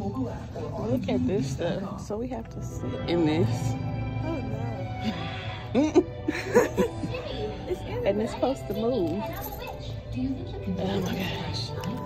Look at this stuff. So we have to sit in this. Oh no. And it's supposed to move. Oh my gosh.